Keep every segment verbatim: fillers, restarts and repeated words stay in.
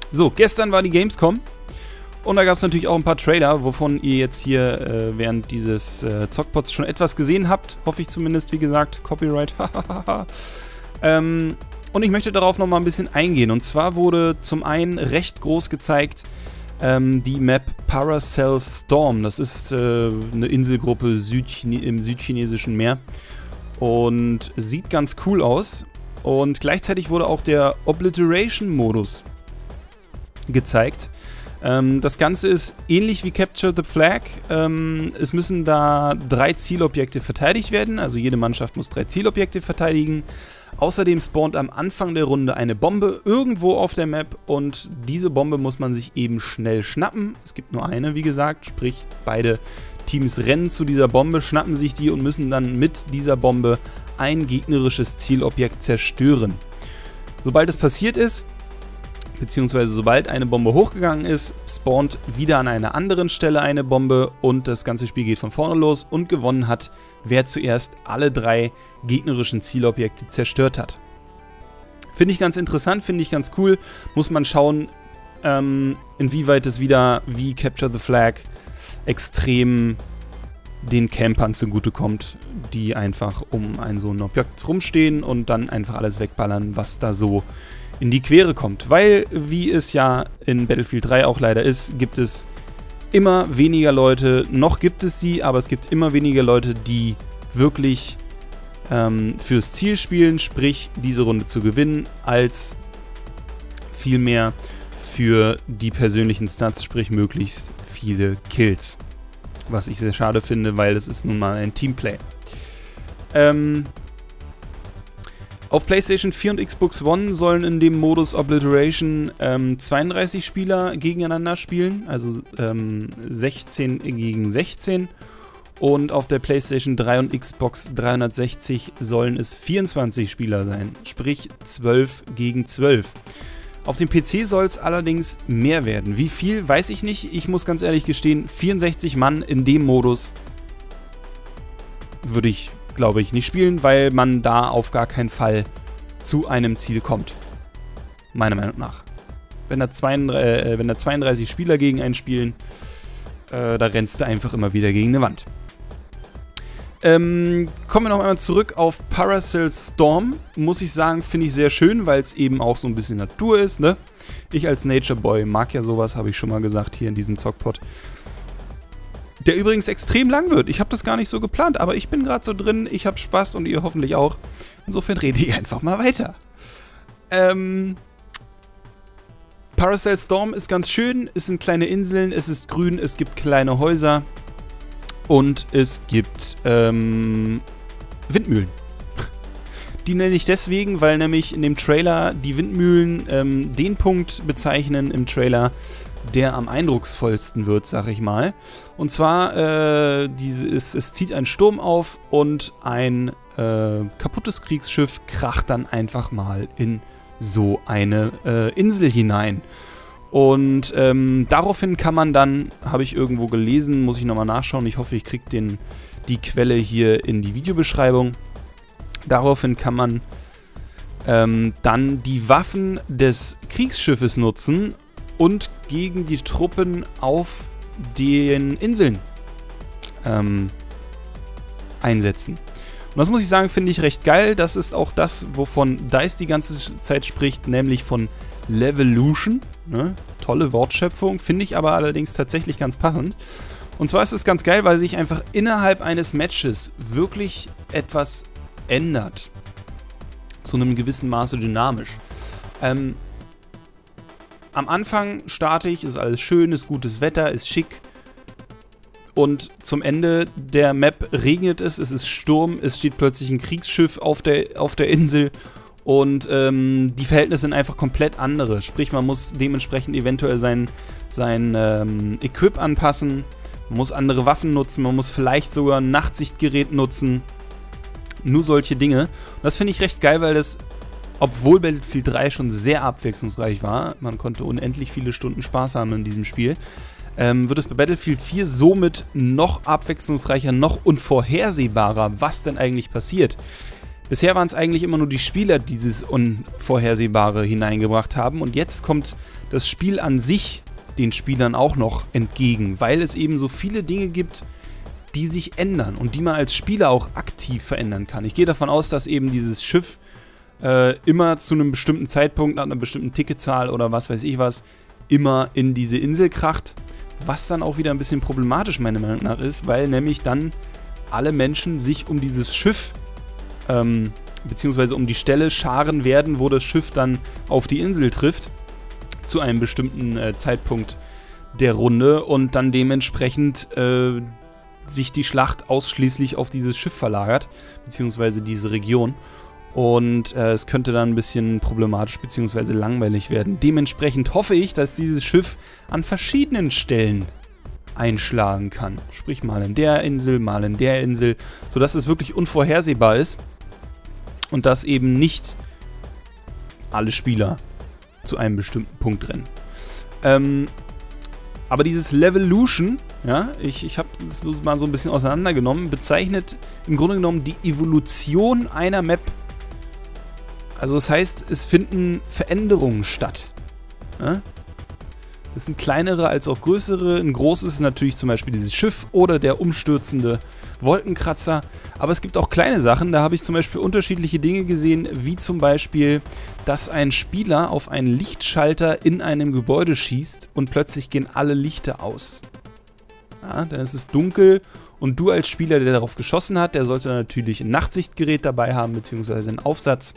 So, gestern war die Gamescom und da gab es natürlich auch ein paar Trailer, wovon ihr jetzt hier äh, während dieses äh, Zockpods schon etwas gesehen habt. Hoffe ich zumindest, wie gesagt. Copyright. ähm, und ich möchte darauf nochmal ein bisschen eingehen. Und zwar wurde zum einen recht groß gezeigt ähm, die Map Paracel Storm. Das ist äh, eine Inselgruppe Südchine- im südchinesischen Meer und sieht ganz cool aus. Und gleichzeitig wurde auch der Obliteration-Modus gezeigt. Ähm, das Ganze ist ähnlich wie Capture the Flag. Ähm, es müssen da drei Zielobjekte verteidigt werden, also jede Mannschaft muss drei Zielobjekte verteidigen. Außerdem spawnt am Anfang der Runde eine Bombe irgendwo auf der Map und diese Bombe muss man sich eben schnell schnappen. Es gibt nur eine, wie gesagt, sprich beide Teams rennen zu dieser Bombe, schnappen sich die und müssen dann mit dieser Bombe ein gegnerisches Zielobjekt zerstören. Sobald es passiert ist, beziehungsweise sobald eine Bombe hochgegangen ist, spawnt wieder an einer anderen Stelle eine Bombe und das ganze Spiel geht von vorne los und gewonnen hat, wer zuerst alle drei gegnerischen Zielobjekte zerstört hat. Finde ich ganz interessant, finde ich ganz cool. Muss man schauen, ähm, inwieweit es wieder wie Capture the Flag extrem den Campern zugutekommt, die einfach um ein so ein Objekt rumstehen und dann einfach alles wegballern, was da so in die Quere kommt. Weil, wie es ja in Battlefield drei auch leider ist, gibt es immer weniger Leute, noch gibt es sie, aber es gibt immer weniger Leute, die wirklich ähm, fürs Ziel spielen, sprich diese Runde zu gewinnen, als vielmehr für die persönlichen Stats, sprich möglichst viele Kills. Was ich sehr schade finde, weil es ist nun mal ein Teamplay. Ähm... Auf PlayStation vier und Xbox One sollen in dem Modus Obliteration ähm, zweiunddreißig Spieler gegeneinander spielen, also ähm, sechzehn gegen sechzehn. Und auf der PlayStation drei und Xbox dreihundertsechzig sollen es vierundzwanzig Spieler sein, sprich zwölf gegen zwölf. Auf dem P C soll es allerdings mehr werden. Wie viel, weiß ich nicht. Ich muss ganz ehrlich gestehen, vierundsechzig Mann in dem Modus würde ich, glaube ich, nicht spielen, weil man da auf gar keinen Fall zu einem Ziel kommt. Meiner Meinung nach. Wenn da, zweiunddreißig, äh, wenn da zweiunddreißig Spieler gegen einen spielen, äh, da rennst du einfach immer wieder gegen eine Wand. Ähm, kommen wir noch einmal zurück auf Paracel Storm. Muss ich sagen, finde ich sehr schön, weil es eben auch so ein bisschen Natur ist, ne? Ich als Nature Boy mag ja sowas, habe ich schon mal gesagt hier in diesem Zockpod. Der übrigens extrem lang wird. Ich habe das gar nicht so geplant, aber ich bin gerade so drin, ich habe Spaß und ihr hoffentlich auch. Insofern rede ich einfach mal weiter. Ähm, Paracel Storm ist ganz schön, es sind kleine Inseln, es ist grün, es gibt kleine Häuser und es gibt ähm, Windmühlen. Die nenne ich deswegen, weil nämlich in dem Trailer die Windmühlen ähm, den Punkt bezeichnen im Trailer, der am eindrucksvollsten wird, sag ich mal. Und zwar, äh, diese, es, es zieht ein Sturm auf und ein äh, kaputtes Kriegsschiff kracht dann einfach mal in so eine äh, Insel hinein. Und ähm, daraufhin kann man dann, habe ich irgendwo gelesen, muss ich nochmal nachschauen, ich hoffe, ich kriege den, die Quelle hier in die Videobeschreibung. Daraufhin kann man ähm, dann die Waffen des Kriegsschiffes nutzen und gegen die Truppen auf den Inseln ähm, einsetzen. Und das muss ich sagen, finde ich recht geil. Das ist auch das, wovon DICE die ganze Zeit spricht, nämlich von Levolution. Ne? Tolle Wortschöpfung, finde ich aber allerdings tatsächlich ganz passend. Und zwar ist es ganz geil, weil sich einfach innerhalb eines Matches wirklich etwas ändert. Zu einem gewissen Maße dynamisch. Ähm, Am Anfang starte ich, ist alles schön, ist gutes Wetter, ist schick. Und zum Ende der Map regnet es, es ist Sturm, es steht plötzlich ein Kriegsschiff auf der, auf der Insel. Und ähm, die Verhältnisse sind einfach komplett andere. Sprich, man muss dementsprechend eventuell sein, sein ähm, Equip anpassen. Man muss andere Waffen nutzen, man muss vielleicht sogar ein Nachtsichtgerät nutzen. Nur solche Dinge. Und das finde ich recht geil, weil das, obwohl Battlefield drei schon sehr abwechslungsreich war, man konnte unendlich viele Stunden Spaß haben in diesem Spiel, ähm, wird es bei Battlefield vier somit noch abwechslungsreicher, noch unvorhersehbarer, was denn eigentlich passiert. Bisher waren es eigentlich immer nur die Spieler, die dieses Unvorhersehbare hineingebracht haben. Und jetzt kommt das Spiel an sich den Spielern auch noch entgegen, weil es eben so viele Dinge gibt, die sich ändern und die man als Spieler auch aktiv verändern kann. Ich gehe davon aus, dass eben dieses Schiff äh, immer zu einem bestimmten Zeitpunkt, nach einer bestimmten Ticketzahl oder was weiß ich was, immer in diese Insel kracht. Was dann auch wieder ein bisschen problematisch meiner Meinung nach ist, weil nämlich dann alle Menschen sich um dieses Schiff ähm, beziehungsweise um die Stelle scharen werden, wo das Schiff dann auf die Insel trifft, zu einem bestimmten äh, Zeitpunkt der Runde und dann dementsprechend äh, sich die Schlacht ausschließlich auf dieses Schiff verlagert, beziehungsweise diese Region. Und äh, es könnte dann ein bisschen problematisch beziehungsweise langweilig werden. Dementsprechend hoffe ich, dass dieses Schiff an verschiedenen Stellen einschlagen kann. Sprich mal in der Insel, mal in der Insel, sodass es wirklich unvorhersehbar ist und dass eben nicht alle Spieler zu einem bestimmten Punkt rennen. Ähm, aber dieses Levolution, ja, ich, ich habe das mal so ein bisschen auseinandergenommen, bezeichnet im Grunde genommen die Evolution einer Map. Also das heißt, es finden Veränderungen statt. Ja? Das sind kleinere als auch größere. Ein großes ist natürlich zum Beispiel dieses Schiff oder der umstürzende Wolkenkratzer. Aber es gibt auch kleine Sachen. Da habe ich zum Beispiel unterschiedliche Dinge gesehen, wie zum Beispiel, dass ein Spieler auf einen Lichtschalter in einem Gebäude schießt und plötzlich gehen alle Lichter aus. Ja, dann ist es dunkel und du als Spieler, der darauf geschossen hat, der sollte natürlich ein Nachtsichtgerät dabei haben, beziehungsweise einen Aufsatz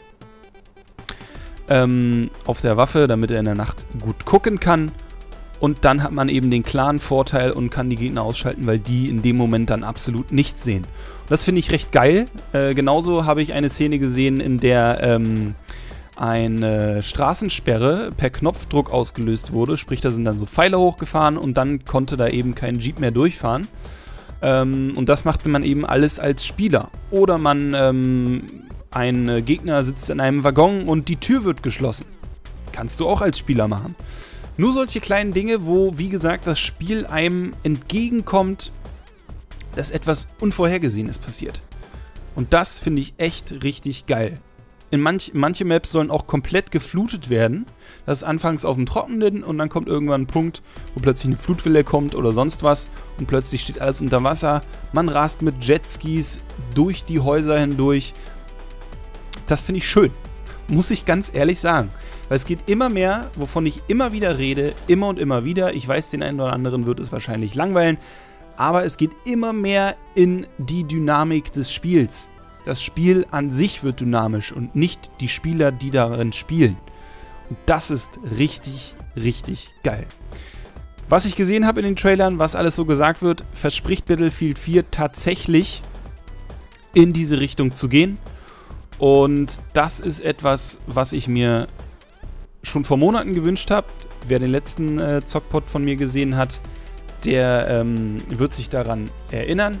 ähm, auf der Waffe, damit er in der Nacht gut gucken kann. Und dann hat man eben den klaren Vorteil und kann die Gegner ausschalten, weil die in dem Moment dann absolut nichts sehen. Und das finde ich recht geil. Äh, genauso habe ich eine Szene gesehen, in der ähm, eine Straßensperre per Knopfdruck ausgelöst wurde. Sprich, da sind dann so Pfeile hochgefahren und dann konnte da eben kein Jeep mehr durchfahren. Ähm, und das machte man eben alles als Spieler. Oder man, ähm, ein Gegner sitzt in einem Waggon und die Tür wird geschlossen. Kannst du auch als Spieler machen. Nur solche kleinen Dinge, wo, wie gesagt, das Spiel einem entgegenkommt, dass etwas Unvorhergesehenes passiert. Und das finde ich echt richtig geil. In manch, manche Maps sollen auch komplett geflutet werden. Das ist anfangs auf dem Trockenen und dann kommt irgendwann ein Punkt, wo plötzlich eine Flutwelle kommt oder sonst was und plötzlich steht alles unter Wasser. Man rast mit Jetskis durch die Häuser hindurch. Das finde ich schön, muss ich ganz ehrlich sagen. Weil es geht immer mehr, wovon ich immer wieder rede, immer und immer wieder. Ich weiß, den einen oder anderen wird es wahrscheinlich langweilen, aber es geht immer mehr in die Dynamik des Spiels. Das Spiel an sich wird dynamisch und nicht die Spieler, die darin spielen. Und das ist richtig, richtig geil. Was ich gesehen habe in den Trailern, was alles so gesagt wird, verspricht Battlefield vier tatsächlich in diese Richtung zu gehen. Und das ist etwas, was ich mir schon vor Monaten gewünscht habe. Wer den letzten äh, Zockpod von mir gesehen hat, der ähm, wird sich daran erinnern.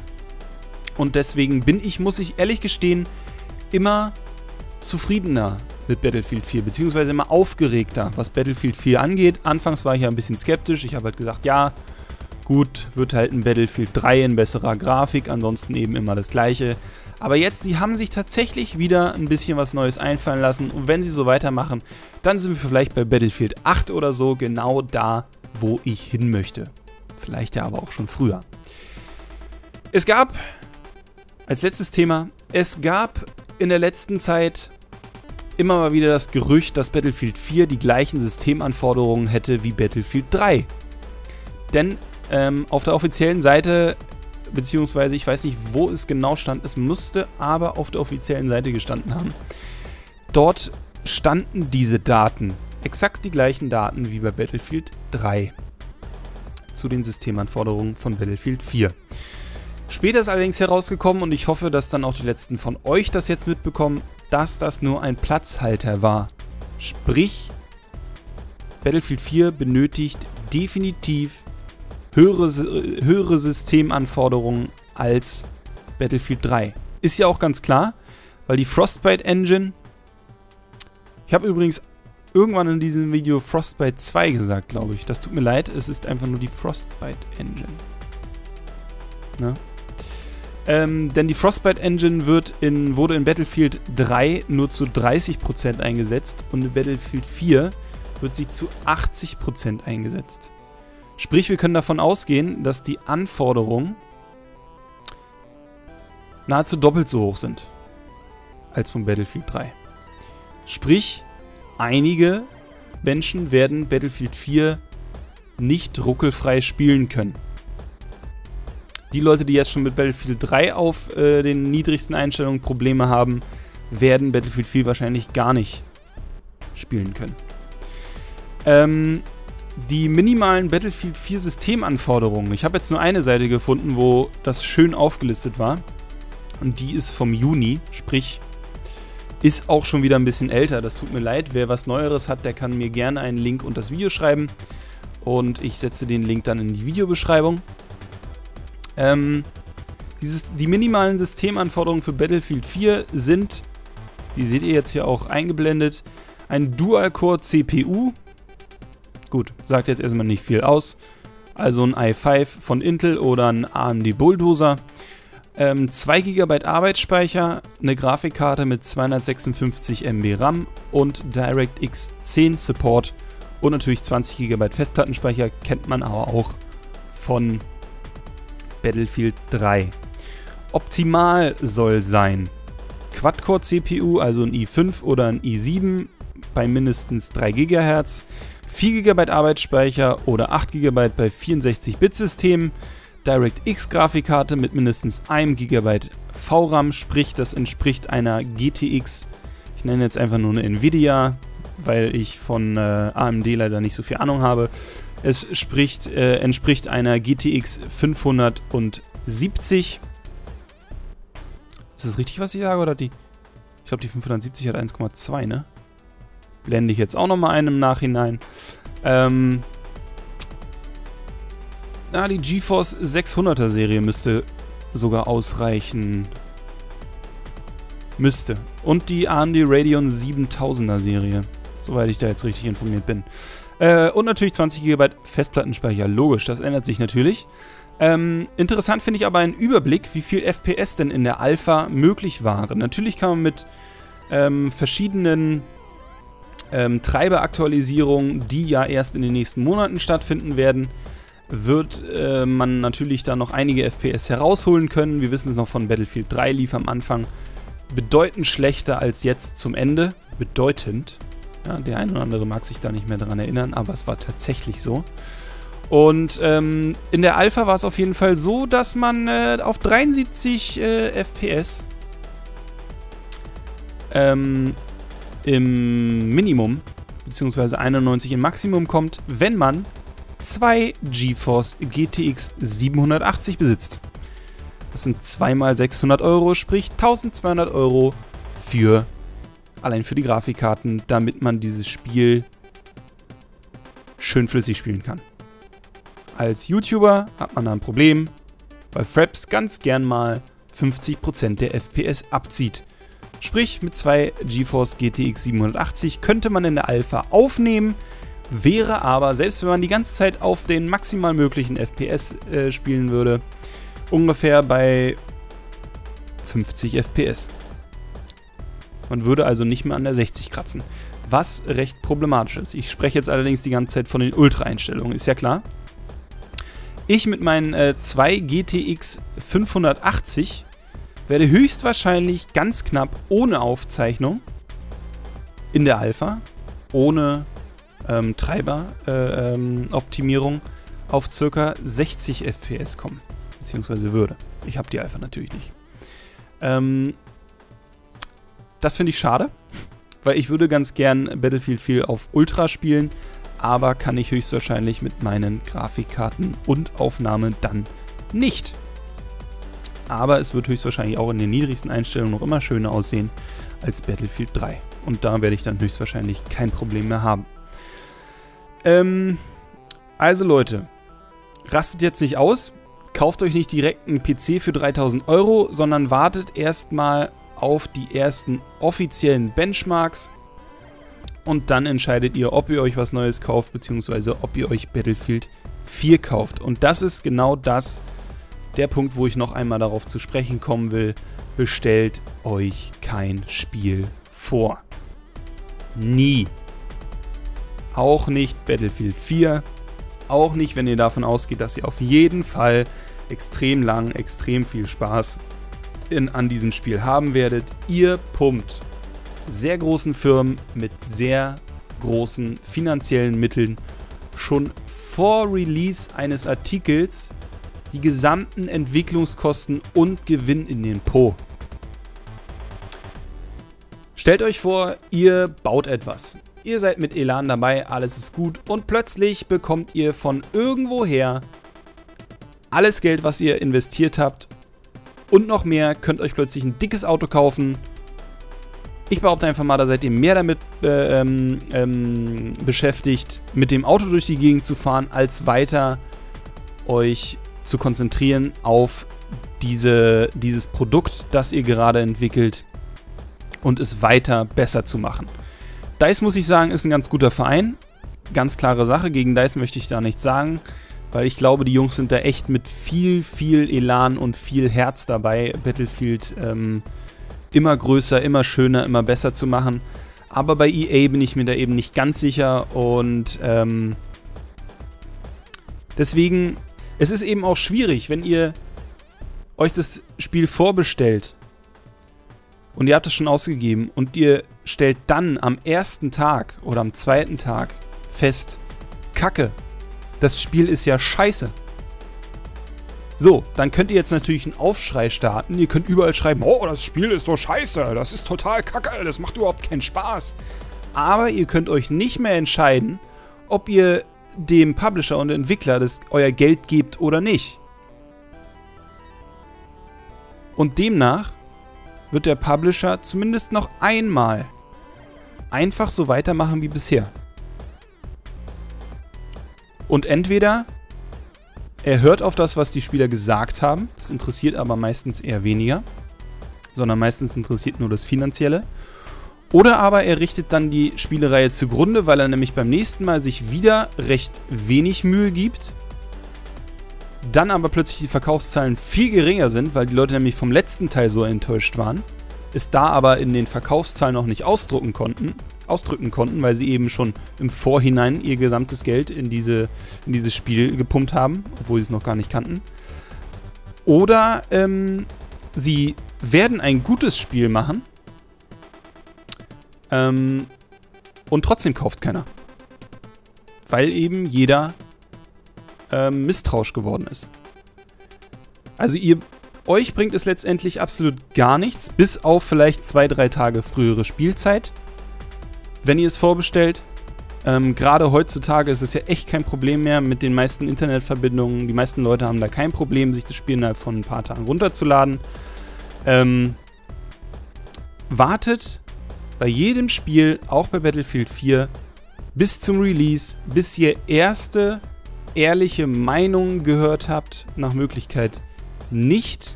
Und deswegen bin ich, muss ich ehrlich gestehen, immer zufriedener mit Battlefield vier, beziehungsweise immer aufgeregter, was Battlefield vier angeht. Anfangs war ich ja ein bisschen skeptisch. Ich habe halt gesagt, ja, gut, wird halt ein Battlefield drei in besserer Grafik, ansonsten eben immer das Gleiche. Aber jetzt, sie haben sich tatsächlich wieder ein bisschen was Neues einfallen lassen. Und wenn sie so weitermachen, dann sind wir vielleicht bei Battlefield acht oder so genau da, wo ich hin möchte. Vielleicht ja aber auch schon früher. Es gab, als letztes Thema, es gab in der letzten Zeit immer mal wieder das Gerücht, dass Battlefield vier die gleichen Systemanforderungen hätte wie Battlefield drei. Denn ähm, auf der offiziellen Seite, beziehungsweise ich weiß nicht, wo es genau stand, es musste aber auf der offiziellen Seite gestanden haben. Dort standen diese Daten, exakt die gleichen Daten wie bei Battlefield drei, zu den Systemanforderungen von Battlefield vier. Später ist allerdings herausgekommen, und ich hoffe, dass dann auch die letzten von euch das jetzt mitbekommen, dass das nur ein Platzhalter war. Sprich, Battlefield vier benötigt definitiv höhere, höhere Systemanforderungen als Battlefield drei. Ist ja auch ganz klar, weil die Frostbite Engine, ich habe übrigens irgendwann in diesem Video Frostbite zwei gesagt, glaube ich. Das tut mir leid, es ist einfach nur die Frostbite Engine. Ne? Ähm, denn die Frostbite Engine wird in, wurde in Battlefield drei nur zu dreißig Prozent eingesetzt und in Battlefield vier wird sie zu achtzig Prozent eingesetzt. Sprich, wir können davon ausgehen, dass die Anforderungen nahezu doppelt so hoch sind als von Battlefield drei. Sprich, einige Menschen werden Battlefield vier nicht ruckelfrei spielen können. Die Leute, die jetzt schon mit Battlefield drei auf äh, den niedrigsten Einstellungen Probleme haben, werden Battlefield vier wahrscheinlich gar nicht spielen können. Ähm, die minimalen Battlefield vier Systemanforderungen. Ich habe jetzt nur eine Seite gefunden, wo das schön aufgelistet war. Und die ist vom Juni, sprich, ist auch schon wieder ein bisschen älter. Das tut mir leid. Wer was Neueres hat, der kann mir gerne einen Link unter das Video schreiben. Und ich setze den Link dann in die Videobeschreibung. Ähm, dieses, die minimalen Systemanforderungen für Battlefield vier sind, die seht ihr jetzt hier auch eingeblendet, ein Dual-Core-C P U. Gut, sagt jetzt erstmal nicht viel aus. Also ein i fünf von Intel oder ein A M D Bulldozer. Ähm, zwei Gigabyte Arbeitsspeicher, eine Grafikkarte mit zweihundertsechsundfünfzig Megabyte RAM und DirectX zehn Support und natürlich zwanzig Gigabyte Festplattenspeicher, kennt man aber auch von Battlefield drei. Optimal soll sein Quad-Core-C P U, also ein i fünf oder ein i sieben bei mindestens drei Gigahertz, vier Gigabyte Arbeitsspeicher oder acht Gigabyte bei vierundsechzig Bit Systemen, DirectX Grafikkarte mit mindestens einem Gigabyte V RAM, sprich das entspricht einer G T X, ich nenne jetzt einfach nur eine Nvidia, weil ich von äh, A M D leider nicht so viel Ahnung habe. Es spricht, äh, entspricht einer G T X fünfhundertsiebzig. Ist das richtig, was ich sage, oder die? Ich glaube, die fünfhundertsiebzig hat eins Komma zwei, ne? Blende ich jetzt auch nochmal ein im Nachhinein. Ähm, na, die GeForce sechshunderter Serie müsste sogar ausreichen. Müsste. Und die A M D Radeon siebentausender Serie. Soweit ich da jetzt richtig informiert bin. Äh, und natürlich zwanzig Gigabyte Festplattenspeicher. Logisch, das ändert sich natürlich. Ähm, interessant finde ich aber einen Überblick, wie viel F P S denn in der Alpha möglich waren. Natürlich kann man mit ähm, verschiedenen ähm, Treiberaktualisierungen, die ja erst in den nächsten Monaten stattfinden werden, wird äh, man natürlich da noch einige F P S herausholen können. Wir wissen es noch von Battlefield drei, lief am Anfang bedeutend schlechter als jetzt zum Ende. Bedeutend. Ja, der eine oder andere mag sich da nicht mehr dran erinnern, aber es war tatsächlich so. Und ähm, in der Alpha war es auf jeden Fall so, dass man äh, auf dreiundsiebzig äh, F P S ähm, im Minimum, beziehungsweise einundneunzig im Maximum kommt, wenn man zwei GeForce G T X siebenhundertachtzig besitzt. Das sind zwei mal sechshundert Euro, sprich eintausendzweihundert Euro für allein für die Grafikkarten, damit man dieses Spiel schön flüssig spielen kann. Als YouTuber hat man da ein Problem, weil Fraps ganz gern mal fünfzig Prozent der F P S abzieht. Sprich, mit zwei GeForce G T X siebenhundertachtzig könnte man in der Alpha aufnehmen, wäre aber, selbst wenn man die ganze Zeit auf den maximal möglichen F P S äh, spielen würde, ungefähr bei fünfzig F P S. Man würde also nicht mehr an der sechzig kratzen, was recht problematisch ist. Ich spreche jetzt allerdings die ganze Zeit von den Ultra-Einstellungen, ist ja klar. Ich mit meinen äh, zwei G T X fünfhundertachtzig werde höchstwahrscheinlich ganz knapp ohne Aufzeichnung in der Alpha, ohne ähm, Treiber-Optimierung äh, ähm, auf ca. sechzig F P S kommen, beziehungsweise würde. Ich habe die Alpha natürlich nicht. Ähm, das finde ich schade, weil ich würde ganz gern Battlefield vier auf Ultra spielen, aber kann ich höchstwahrscheinlich mit meinen Grafikkarten und Aufnahme dann nicht. Aber es wird höchstwahrscheinlich auch in den niedrigsten Einstellungen noch immer schöner aussehen als Battlefield drei. Und da werde ich dann höchstwahrscheinlich kein Problem mehr haben. Ähm, also Leute, rastet jetzt nicht aus, kauft euch nicht direkt einen P C für dreitausend Euro, sondern wartet erstmal auf die ersten offiziellen Benchmarks und dann entscheidet ihr, ob ihr euch was Neues kauft, beziehungsweise ob ihr euch Battlefield vier kauft. Und das ist genau das, der Punkt, wo ich noch einmal darauf zu sprechen kommen will. Bestellt euch kein Spiel vor. Nie. Auch nicht Battlefield vier. Auch nicht, wenn ihr davon ausgeht, dass ihr auf jeden Fall extrem lang, extrem viel Spaß in, an diesem Spiel haben werdet. Ihr pumpt sehr großen Firmen mit sehr großen finanziellen Mitteln schon vor Release eines Artikels die gesamten Entwicklungskosten und Gewinn in den Po. Stellt euch vor, ihr baut etwas. Ihr seid mit Elan dabei, alles ist gut und plötzlich bekommt ihr von irgendwoher alles Geld, was ihr investiert habt und noch mehr, könnt euch plötzlich ein dickes Auto kaufen. Ich behaupte einfach mal, da seid ihr mehr damit äh, ähm, ähm, beschäftigt, mit dem Auto durch die Gegend zu fahren, als weiter euch zu konzentrieren auf diese, dieses Produkt, das ihr gerade entwickelt und es weiter besser zu machen. DICE, muss ich sagen, ist ein ganz guter Verein. Ganz klare Sache, gegen DICE möchte ich da nichts sagen, weil ich glaube, die Jungs sind da echt mit viel, viel Elan und viel Herz dabei, Battlefield ähm, immer größer, immer schöner, immer besser zu machen. Aber bei E A bin ich mir da eben nicht ganz sicher und ähm, deswegen, es ist eben auch schwierig, wenn ihr euch das Spiel vorbestellt und ihr habt es schon ausgegeben und ihr stellt dann am ersten Tag oder am zweiten Tag fest, Kacke, das Spiel ist ja scheiße. So, dann könnt ihr jetzt natürlich einen Aufschrei starten. Ihr könnt überall schreiben, oh, das Spiel ist so scheiße, das ist total kacke, das macht überhaupt keinen Spaß. Aber ihr könnt euch nicht mehr entscheiden, ob ihr dem Publisher und Entwickler das euer Geld gebt oder nicht. Und demnach wird der Publisher zumindest noch einmal einfach so weitermachen wie bisher. Und entweder er hört auf das, was die Spieler gesagt haben, das interessiert aber meistens eher weniger, sondern meistens interessiert nur das Finanzielle. Oder aber er richtet dann die Spielereihe zugrunde, weil er nämlich beim nächsten Mal sich wieder recht wenig Mühe gibt, dann aber plötzlich die Verkaufszahlen viel geringer sind, weil die Leute nämlich vom letzten Teil so enttäuscht waren, es da aber in den Verkaufszahlen noch nicht ausdrucken konnten, ausdrücken konnten, weil sie eben schon im Vorhinein ihr gesamtes Geld in, diese, in dieses Spiel gepumpt haben, obwohl sie es noch gar nicht kannten. Oder ähm, sie werden ein gutes Spiel machen ähm, und trotzdem kauft keiner. Weil eben jeder ähm, misstrauisch geworden ist. Also ihr, euch bringt es letztendlich absolut gar nichts, bis auf vielleicht zwei, drei Tage frühere Spielzeit, wenn ihr es vorbestellt. Ähm, Gerade heutzutage ist es ja echt kein Problem mehr mit den meisten Internetverbindungen. Die meisten Leute haben da kein Problem, sich das Spiel innerhalb von ein paar Tagen runterzuladen. Ähm, wartet bei jedem Spiel, auch bei Battlefield vier, bis zum Release, bis ihr erste ehrliche Meinungen gehört habt, nach Möglichkeit nicht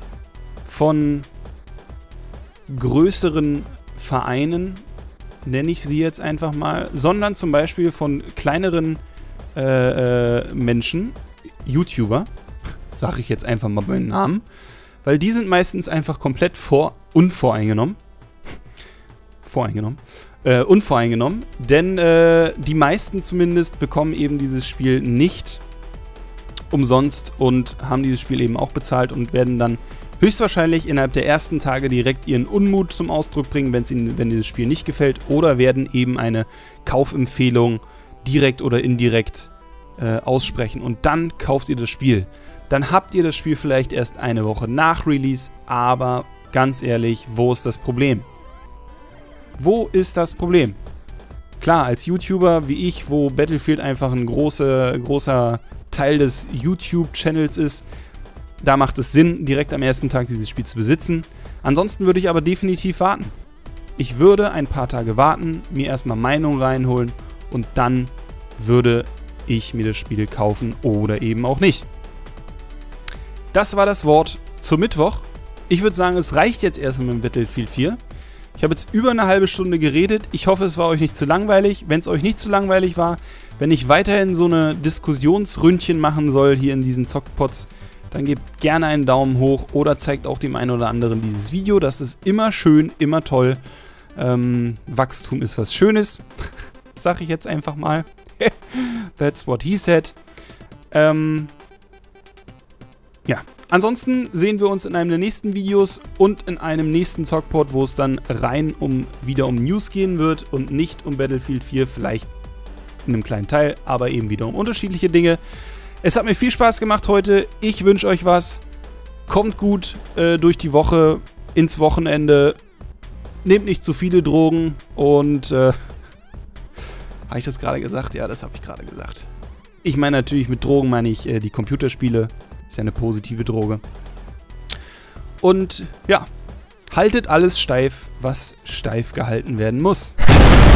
von größeren Vereinen, nenne ich sie jetzt einfach mal, sondern zum Beispiel von kleineren äh, äh, Menschen, YouTuber, sage ich jetzt einfach mal beim Namen, weil die sind meistens einfach komplett vor unvoreingenommen. Voreingenommen. Äh, unvoreingenommen, denn äh, die meisten zumindest bekommen eben dieses Spiel nicht umsonst und haben dieses Spiel eben auch bezahlt und werden dann höchstwahrscheinlich innerhalb der ersten Tage direkt ihren Unmut zum Ausdruck bringen, wenn's ihnen, wenn dieses Spiel nicht gefällt, oder werden eben eine Kaufempfehlung direkt oder indirekt äh, aussprechen und dann kauft ihr das Spiel. Dann habt ihr das Spiel vielleicht erst eine Woche nach Release, aber ganz ehrlich, wo ist das Problem? Wo ist das Problem? Klar, als YouTuber wie ich, wo Battlefield einfach ein große, großer Teil des YouTube-Channels ist, da macht es Sinn, direkt am ersten Tag dieses Spiel zu besitzen. Ansonsten würde ich aber definitiv warten. Ich würde ein paar Tage warten, mir erstmal Meinung reinholen und dann würde ich mir das Spiel kaufen oder eben auch nicht. Das war das Wort zum Mittwoch. Ich würde sagen, es reicht jetzt erstmal mit Battlefield vier. Ich habe jetzt über eine halbe Stunde geredet. Ich hoffe, es war euch nicht zu langweilig. Wenn es euch nicht zu langweilig war, wenn ich weiterhin so eine Diskussionsründchen machen soll hier in diesen Zockpots, dann gebt gerne einen Daumen hoch oder zeigt auch dem einen oder anderen dieses Video. Das ist immer schön, immer toll. Ähm, Wachstum ist was Schönes, sag ich jetzt einfach mal. That's what he said. Ähm, ja, ansonsten sehen wir uns in einem der nächsten Videos und in einem nächsten Zockpod, wo es dann rein um wieder um News gehen wird und nicht um Battlefield vier, vielleicht in einem kleinen Teil, aber eben wieder um unterschiedliche Dinge. Es hat mir viel Spaß gemacht heute. Ich wünsche euch was. Kommt gut äh, durch die Woche, ins Wochenende. Nehmt nicht zu viele Drogen und äh, habe ich das gerade gesagt? Ja, das habe ich gerade gesagt. Ich meine natürlich, mit Drogen meine ich äh, die Computerspiele. Ist ja eine positive Droge. Und ja, haltet alles steif, was steif gehalten werden muss.